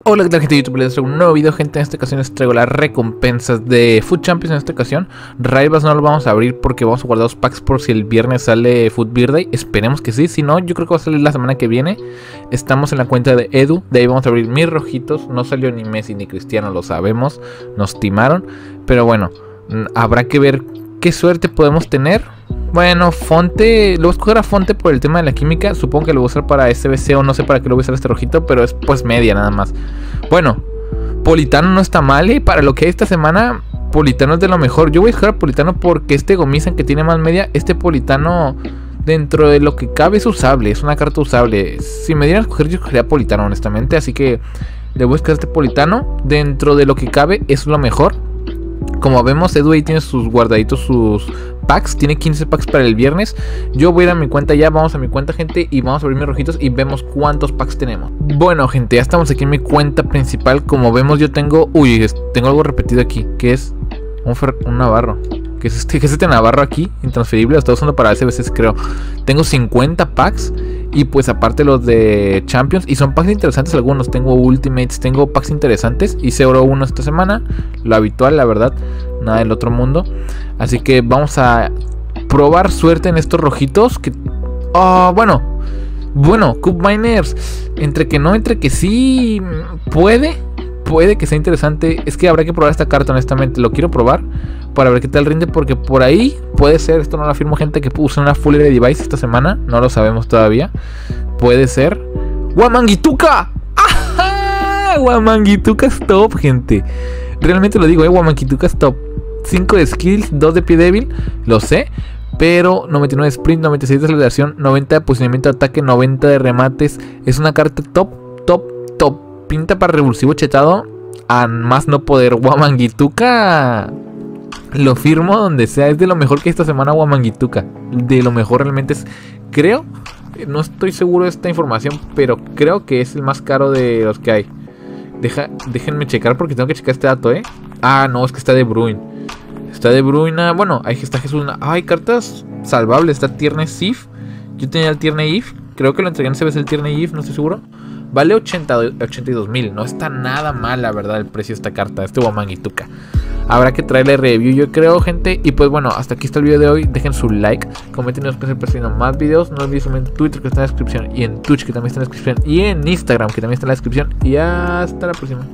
Hola, ¿qué tal, gente de YouTube? Les traigo un nuevo video, gente. En esta ocasión les traigo las recompensas de Food Champions. En esta ocasión Rivals no lo vamos a abrir porque vamos a guardar los packs por si el viernes sale Food Birthday. Esperemos que sí, si no, yo creo que va a salir la semana que viene. Estamos en la cuenta de Edu, de ahí vamos a abrir mis rojitos. No salió ni Messi ni Cristiano, lo sabemos, nos timaron. Pero bueno, habrá que ver qué suerte podemos tener. Bueno, Fonte, lo voy a escoger a Fonte por el tema de la química. Supongo que lo voy a usar para SBC o no sé para qué lo voy a usar este rojito, pero es pues media nada más. Bueno, Politano no está mal, ¿eh? Para lo que hay esta semana, Politano es de lo mejor. Yo voy a escoger a Politano porque este Gomizan que tiene más media, este Politano dentro de lo que cabe es usable, es una carta usable. Si me dieran a escoger, yo escogería a Politano honestamente, así que le voy a escoger a este Politano. Dentro de lo que cabe es lo mejor. Como vemos, Edu ahí tiene sus guardaditos, sus packs. Tiene 15 packs para el viernes. Yo voy a ir a mi cuenta ya. Vamos a mi cuenta, gente, y vamos a abrir mis rojitos y vemos cuántos packs tenemos. Bueno, gente, ya estamos aquí en mi cuenta principal. Como vemos, yo tengo... Uy, tengo algo repetido aquí, que es un Navarro. ¿Qué es este Navarro aquí? Intransferible, lo estoy usando para SBCs, creo. Tengo 50 packs. Y pues aparte los de Champions. Y son packs interesantes algunos. Tengo Ultimates, tengo packs interesantes. Hice oro 1 esta semana. Lo habitual, la verdad. Nada del otro mundo. Así que vamos a probar suerte en estos rojitos. Que... Bueno, Cup Miners. Entre que no, entre que sí. Puede que sea interesante. Es que habrá que probar esta carta, honestamente. Lo quiero probar para ver qué tal rinde, porque por ahí puede ser, esto no lo afirmo, gente, que puse una full device esta semana. No lo sabemos todavía. Puede ser Wamangituka. ¡Ajá! Wamangituka es top, gente. Realmente lo digo, Wamangituka es top. 5 de skills, 2 de pie débil. Lo sé. Pero 99 de sprint, 96 de aceleración, 90 de posicionamiento de ataque, 90 de remates. Es una carta top. Pinta para revulsivo chetado a más no poder. Wamangituka, lo firmo donde sea. Es de lo mejor que esta semana Wamangituka. De lo mejor realmente es. Creo, no estoy seguro de esta información, pero creo que es el más caro de los que hay. Déjenme checar porque tengo que checar este dato, ¿eh? Ah, no, es que está De Bruyne. Está De Bruyne. Bueno, ahí está Jesús. Hay cartas salvables. Está Tierney If. Yo tenía el Tierney If. Creo que lo entregué en CBC el Tierney If, no estoy seguro. Vale 82,000. No está nada mal, la verdad, el precio de esta carta. Este Wamangituka. Habrá que traerle review, yo creo, gente. Y pues bueno, hasta aquí está el video de hoy. Dejen su like, comenten y nos pueden seguir más videos. No olviden seguirme en Twitter, que está en la descripción, y en Twitch, que también está en la descripción, y en Instagram, que también está en la descripción. Y hasta la próxima.